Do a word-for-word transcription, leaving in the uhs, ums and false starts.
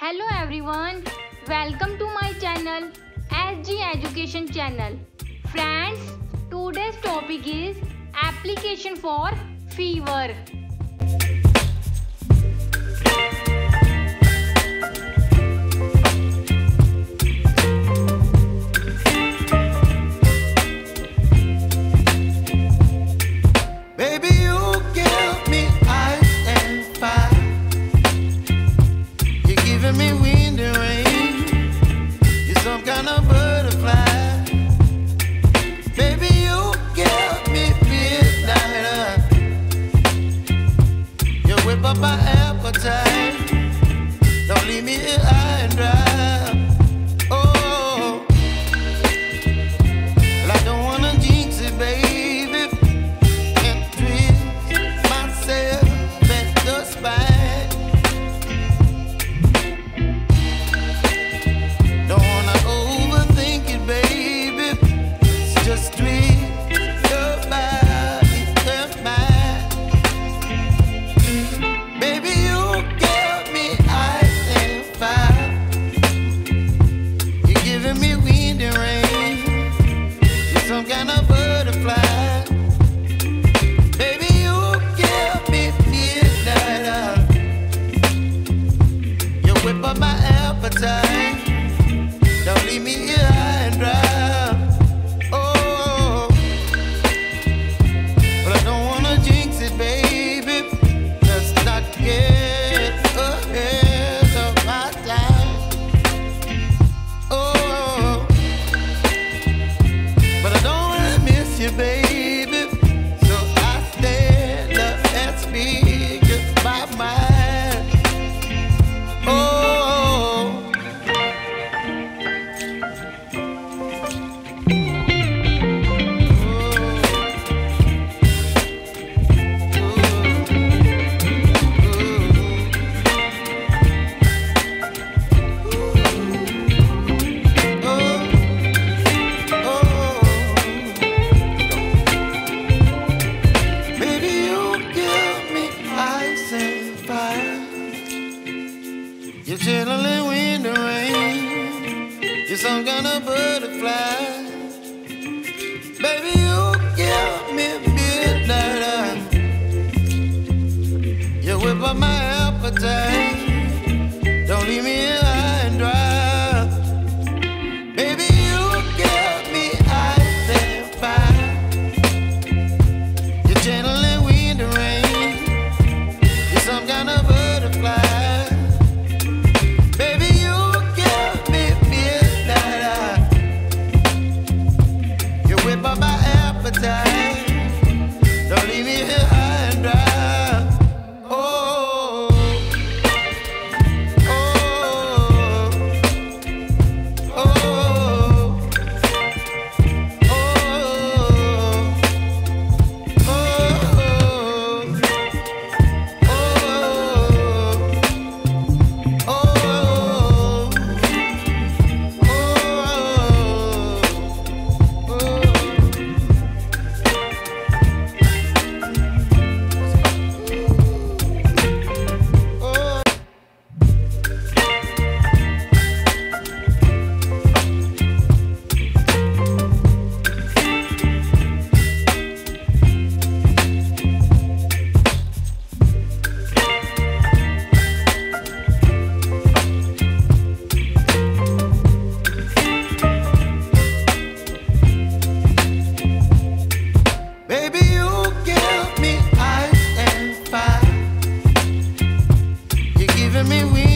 Hello everyone, welcome to my channel S G Education channel. Friends, today's topic is application for fever. Baby, you give me ice and fire. You're giving me wind and rain. You're some kind of butterfly. Baby, you give me midnight. You whip up my appetite. Don't leave me here high and dry. Oh, well, I don't wanna jinx it, baby. Some kind of butterfly. Baby, you give me midnight. You whip up my appetite. Don't leave me here high and dry. Oh, but I don't wanna jinx it, baby. Let's not get ahead of my time. Oh, but I don't wanna miss you, baby. So I stand up and speak my mind. Oh, you're chilling wind and rain. You're some kind of butterfly. Baby, you give me midnight. You whip up my appetite. Don't leave me here high and dry. Baby, you give me ice and fire. You're channeling wind and rain. You're some kind of butterfly. Don't leave me here high and dry. Oh, oh, oh, oh, me